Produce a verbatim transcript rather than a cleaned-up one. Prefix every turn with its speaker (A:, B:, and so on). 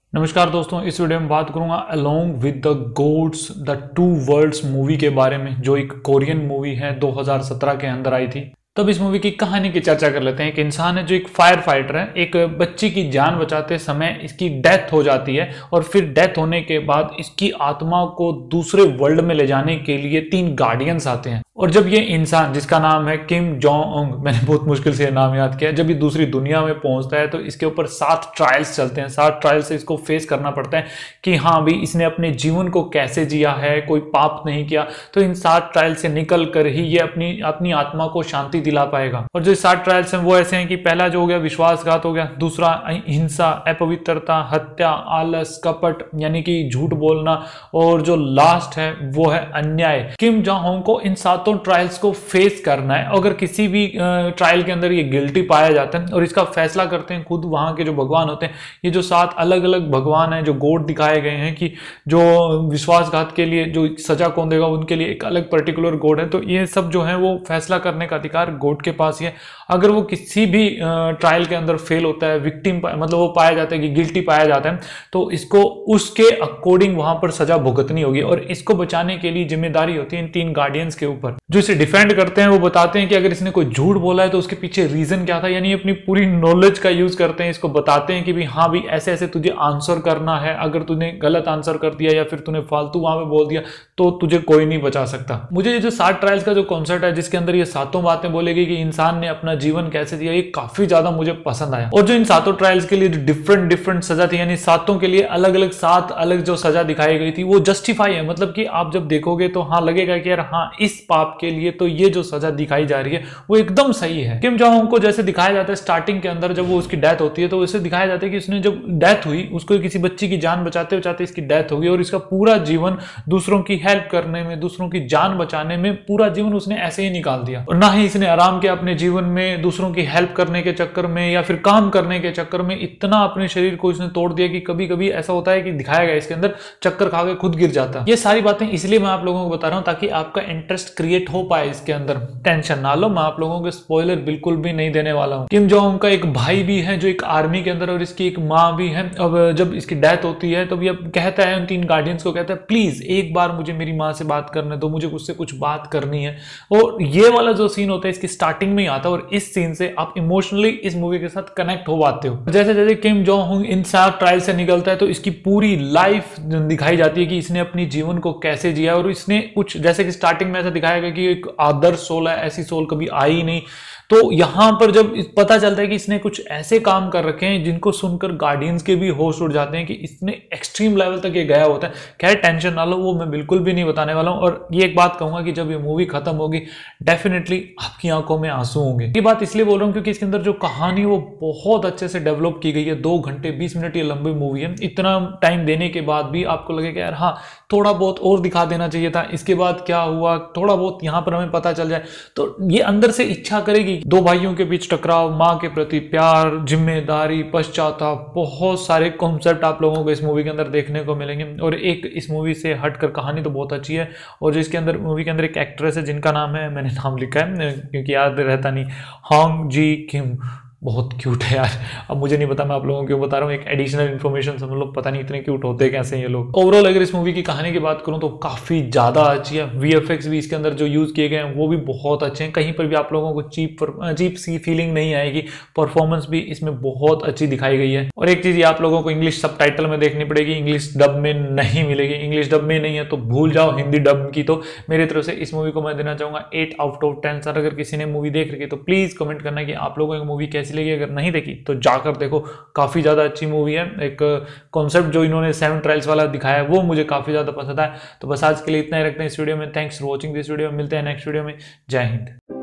A: नमस्कार दोस्तों, इस वीडियो में बात करूंगा along with the gods the two worlds movie के बारे में, जो एक कोरियन मूवी है दो हज़ार सत्रह के अंदर आई थी। तब इस मूवी की कहानी की चर्चा कर लेते हैं। एक इंसान है जो एक फायर फाइटर है, एक बच्ची की जान बचाते समय इसकी डेथ हो जाती है और फिर डेथ होने के बाद इसकी आत्मा को दूसरे वर्ल्ड में ले जाने के लिए तीन गार्डियंस आते हैं। और जब ये इंसान, जिसका नाम है किम जोंग उंग, मैंने बहुत मुश्किल से नाम याद किया, जब ये दूसरी दुनिया में पहुंचता है तो इसके ऊपर सात ट्रायल्स चलते हैं। सात ट्रायल से इसको फेस करना पड़ता है कि हाँ भी इसने अपने जीवन को कैसे जिया है, कोई पाप नहीं किया। तो इन सात ट्रायल से निकल कर ही ये अपनी अपनी आत्मा को शांति दिला पाएगा। और जो सात ट्रायल्स हैं वो ऐसे हैं कि पहला जो हो गया विश्वासघात हो गया, दूसरा हिंसा, अपवित्रता, हत्या, आलस, कपट यानी कि झूठ बोलना, और जो लास्ट है वो है अन्याय। किम जोंग उंग को इन सातों ट्रायल्स को फेस करना है। अगर किसी भी ट्रायल के अंदर ये गिल्टी पाया जाता है और इसका फैसला करते हैं खुद वहां के जो भगवान होते हैं। ये जो सात अलग अलग भगवान हैं, जो गोड दिखाए गए हैं कि जो विश्वासघात के लिए जो सजा कौन देगा उनके लिए एक अलग पर्टिकुलर गोड है। तो ये सब जो है वो फैसला करने का अधिकार गोड के पास ही है। अगर वो किसी भी ट्रायल के अंदर फेल होता है, विक्टिम मतलब वो पाया जाता है कि गिल्टी पाया जाता है, तो इसको उसके अकॉर्डिंग वहां पर सजा भुगतनी होगी। और इसको बचाने के लिए जिम्मेदारी होती है इन तीन गार्डियंस के ऊपर, जो इसे डिफेंड करते हैं। वो बताते हैं कि अगर इसने कोई झूठ बोला है तो उसके पीछे रीजन क्या था, यानी अपनी पूरी नॉलेज का यूज करते हैं। इसको बताते हैं कि भी हाँ भी ऐसे ऐसे तुझे आंसर करना है, अगर तूने गलत आंसर कर दिया या फिर तूने फालतू वहां पे बोल दिया तो तुझे कोई नहीं बचा सकता। मुझे ये जो सात ट्रायल्स का जो कॉन्सेप्ट है, जिसके अंदर ये सातों बातें बोलेगी कि इंसान ने अपना जीवन कैसे जिया, ये काफी ज्यादा मुझे पसंद आया। और जो इन सातों ट्रायल्स के लिए डिफरेंट डिफरेंट सजा थी, यानी सातों के लिए अलग अलग सात अलग जो सजा दिखाई गई थी, वो जस्टिफाई है। मतलब कि आप जब देखोगे तो हाँ लगेगा कि यार हाँ इस पाप के लिए तो ये जो सजा दिखाई जा रही है वो एकदम सही है। किम जोंग उंग को जैसे दिखाया जाता है स्टार्टिंग के अंदर, जब वो उसकी डेथ होती है तो उसे दिखाया जाता है कि उसने जब डेथ हुई, उसको किसी बच्ची की जान बचाते बचाते इसकी डेथ हो गई और इसका पूरा जीवन दूसरों की हेल्प करने में, दूसरों की जान बचाने में पूरा जीवन उसने ऐसे ही निकाल दिया। और ना ही इसने आराम किया अपने जीवन में, दूसरों की हेल्प करने के चक्कर में या फिर काम करने के चक्कर में इतना अपने शरीर को इसने तोड़ दिया कि कभी कभी ऐसा होता है कि दिखाया गया इसके अंदर चक्कर खा के खुद गिर जाता। ये सारी बातें इसलिए मैं आप लोगों को बता रहा हूं ताकि आपका इंटरेस्ट क्रिएट हो पाए इसके अंदर। टेंशन ना लो, मैं आप लोगों को स्पॉइलर बिल्कुल भी नहीं देने वाला हूं। किम जोंग उंग का एक भाई भी है जो एक आर्मी के अंदर, और इसकी एक माँ भी है। अब जब इसकी डेथ होती है तो ये कहता है उन तीन गार्डियंस को, कहता है प्लीज एक बार मुझे मेरी माँ से बात करने दो, मुझे उससे कुछ बात करनी है। और ये वाला जो सीन होता है इसकी स्टार्टिंग में ही आता है और इस सीन से आप इमोशनली इस मूवी के साथ कनेक्ट हो पाते हो। जैसे जैसे किम जोंग उंग इन सात ट्रायल से निकलता है तो इसकी पूरी लाइफ दिखाई जाती है कि इसने अपनी जीवन को कैसे जिया। और इसने कुछ, जैसे कि स्टार्टिंग में ऐसा दिखाया गया कि एक आदर्श सोल है, ऐसी सोल कभी आई ही नहीं। तो यहां पर जब पता चलता है कि इसने कुछ ऐसे काम कर रखे हैं जिनको सुनकर गार्डियंस के भी होश उड़ जाते हैं कि इसने एक्सट्रीम लेवल तक ये गया होता है। खैर टेंशन ना लो, वो मैं बिल्कुल भी नहीं बताने वाला हूं। और ये एक बात कहूंगा कि जब ये मूवी खत्म होगी डेफिनेटली आपकी आंखों में आंसू होंगे। ये बात इसलिए बोल रहा हूं क्योंकि इसके अंदर जो कहानी वो बहुत अच्छे से डेवलप की गई है। दो घंटे बीस मिनट ये लंबी मूवी है। इतना टाइम देने के बाद भी आपको लगेगा यार हाँ थोड़ा बहुत और दिखा देना चाहिए था, इसके बाद क्या हुआ थोड़ा बहुत यहां पर हमें पता चल जाए। तो ये अंदर से इच्छा करेगी। दो भाइयों के बीच टकराव, माँ के प्रति प्यार, जिम्मेदारी, पश्चाताप, बहुत सारे कॉन्सेप्ट आप लोगों को इस मूवी के अंदर देखने को मिलेंगे। और एक इस मूवी से हटकर कहानी तो बहुत अच्छी है। और जो इसके अंदर मूवी के अंदर एक एक्ट्रेस है जिनका नाम है, मैंने नाम लिखा है क्योंकि याद रहता नहीं, होंग जी किम, बहुत क्यूट है यार। अब मुझे नहीं पता मैं आप लोगों को क्यों बता रहा हूँ, एक एडिशनल इन्फॉर्मेशन समझ लो, पता नहीं इतने क्यूट होते कैसे ये लोग। ओवरऑल अगर इस मूवी की कहानी की बात करूँ तो काफी ज्यादा अच्छी है। वीएफएक्स भी इसके अंदर जो यूज किए गए हैं वो भी बहुत अच्छे हैं। कहीं पर भी आप लोगों को चीप चीप सी फीलिंग नहीं आएगी। परफॉर्मेंस भी इसमें बहुत अच्छी दिखाई गई है। और एक चीज आप लोगों को इंग्लिश सबटाइटल में देखनी पड़ेगी, इंग्लिश डब में नहीं मिलेगी। इंग्लिश डब में नहीं है तो भूल जाओ हिंदी डब की। तो मेरी तरफ से इस मूवी को मैं देना चाहूंगा eight out of ten sir. अगर किसी ने मूवी देख रखी तो प्लीज कमेंट करना कि आप लोगों को मूवी कैसी लगी। अगर नहीं देखी तो जाकर देखो, काफी ज्यादा अच्छी मूवी है। एक कॉन्सेप्ट जो इन्होंने सेवन ट्रायल्स वाला दिखाया है वो मुझे काफी ज्यादा पसंद आया। तो बस आज के लिए इतना ही रखते हैं इस वीडियो में। Thanks for watching this video. मिलते हैं नेक्स्ट वीडियो में। जय हिंद।